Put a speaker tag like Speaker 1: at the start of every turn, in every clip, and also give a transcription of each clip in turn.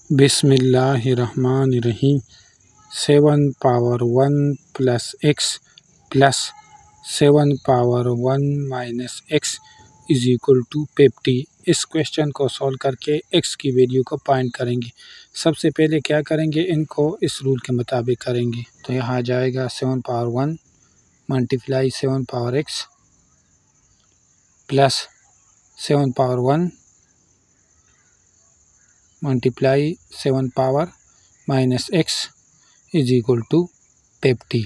Speaker 1: बिस्मिल्लाहिर्रहमानिर्रहीम 7 power 1 plus x plus 7 power 1 minus x is equal to 50। इस question को solve करके एक्स की वैल्यू को फाइंड करेंगे। सबसे पहले क्या करेंगे, इनको इस रूल के मुताबिक करेंगे। तो यहाँ आ जाएगा 7 power 1 multiply 7 power x plus 7 power 1 multiply 7 power minus x is equal to 50।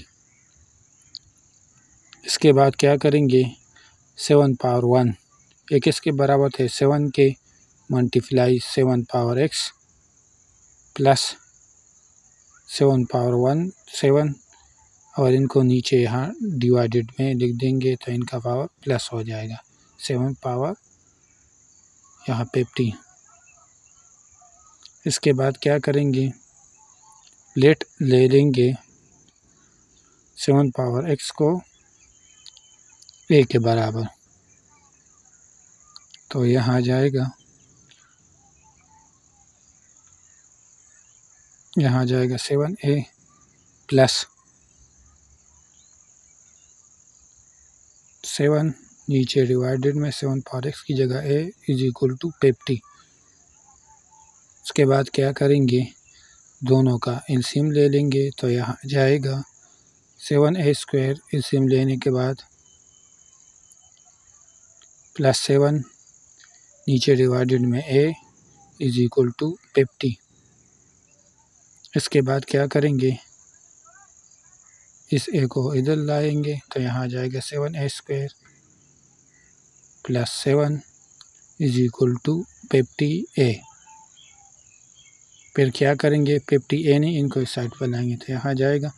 Speaker 1: इसके बाद क्या करेंगे, 7 पावर 1 एक इसके बराबर थे 7 के multiply 7 power x plus 7 power 1 7 और इनको नीचे यहाँ डिवाइडेड में लिख देंगे तो इनका पावर प्लस हो जाएगा 7 पावर यहाँ 50। इसके बाद क्या करेंगे, लेट ले लेंगे 7 पावर एक्स को ए के बराबर, तो यहाँ आ जाएगा 7a प्लस 7 नीचे डिवाइडेड में 7 पावर एक्स की जगह a इज इक्वल टू 50। उसके बाद क्या करेंगे, दोनों का एलसीएम ले लेंगे तो यहाँ जाएगा 7a स्क्वायर, एलसीएम लेने के बाद प्लस 7 नीचे डिवाइडेड में a इज इक्वल टू 50। इसके बाद क्या करेंगे, इस a को इधर लाएंगे तो यहाँ आ जाएगा 7a square plus 7 is equal to 50a। फिर क्या करेंगे, 50a नहीं, इनको इस साइड पर लाएंगे तो यहाँ जाएगा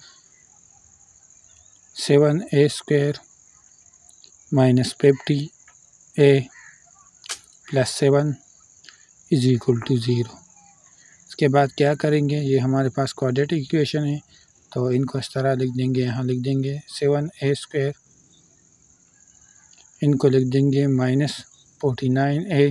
Speaker 1: 7a square minus 50a plus 7 is equal to 0। इसके बाद क्या करेंगे, ये हमारे पास क्वाड्रेटिक इक्वेशन है तो इनको इस तरह लिख देंगे, यहाँ लिख देंगे 7a स्क्वायर, इनको लिख देंगे माइनस 49a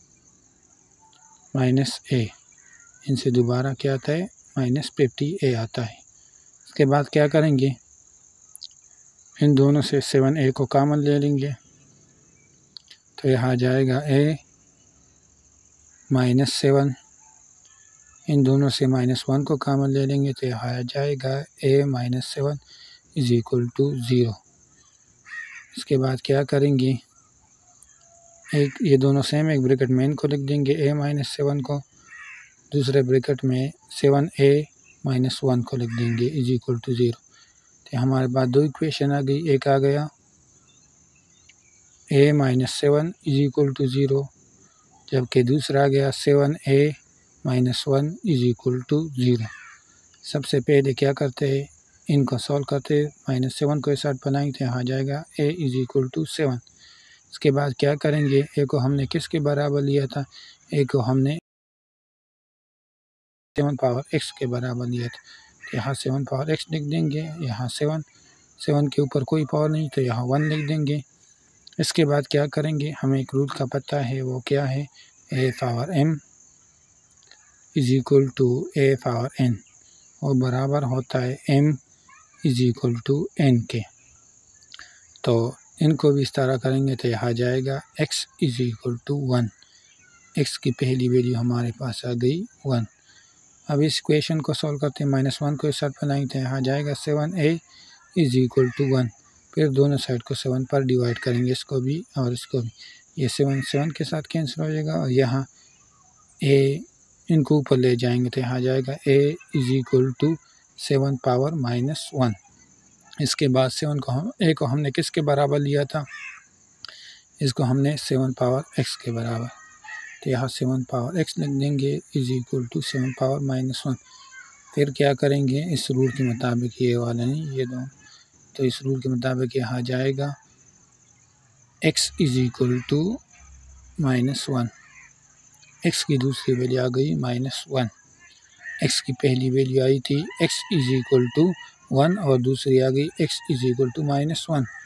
Speaker 1: माइनस a, इनसे दोबारा क्या आता है माइनस 50a आता है। इसके बाद क्या करेंगे, इन दोनों से 7a को कॉमन ले लेंगे तो यहाँ आ जाएगा a माइनस 7, इन दोनों से -1 को कॉमन ले लेंगे तो यहाँ आ जाएगा a minus 7 is equal to 0। इसके बाद क्या करेंगे, एक ये दोनों सेम एक ब्रैकेट में इनको लिख देंगे a माइनस 7 को, दूसरे ब्रैकेट में 7a माइनस 1 को लिख देंगे इज इक्वल टू 0। तो हमारे पास दो इक्वेशन आ गई, एक आ गया a minus 7 is equal to 0, जबकि दूसरा आ गया 7a minus 1 is equal to 0। सबसे पहले क्या करते हैं, इनको सॉल्व करते हैं, -7 को इस साइड बनाएंगे तो यहाँ आ जाएगा a इज इक्वल टू 7। इसके बाद क्या करेंगे, a को हमने किसके बराबर लिया था, a को हमने 7 पावर x के बराबर लिया था, तो यहाँ 7 पावर x लिख देंगे, यहाँ 7 के ऊपर कोई पावर नहीं तो यहाँ 1 लिख देंगे। इसके बाद क्या करेंगे, हमें एक रूल का पता है, वो क्या है, a power m is equal to a power n और बराबर होता है m is equal to n के। तो इनको भी इस तरह करेंगे तो यहाँ जाएगा x is equal to 1, x की पहली वैल्यू हमारे पास आ गई 1। अब इस इक्वेशन को सॉल्व करते हैं, -1 को इस साइड पर लाएंगे तो यहाँ जाएगा 7a इज इक्वल टू 1। फिर दोनों साइड को 7 पर डिवाइड करेंगे, इसको भी और इसको भी, ये 7 के साथ कैंसिल हो जाएगा और यहाँ a इनको ऊपर ले जाएंगे तो यहाँ जाएगा a is equal to 7 power minus 1। इसके बाद 7 को a को हमने किसके बराबर लिया था, इसको हमने 7 पावर x के बराबर, तो यहाँ 7 पावर x लिख देंगे is equal to 7 power minus 1। फिर क्या करेंगे, इस रूल के मुताबिक, ये वाला नहीं ये दो, तो इस रूल के मुताबिक यहाँ जाएगा x is equal to -1, x की दूसरी वैल्यू आ गई -1, x की पहली वैल्यू आई थी x इज इक्वल टू 1 और दूसरी आ गई x इज इक्वल टू -1।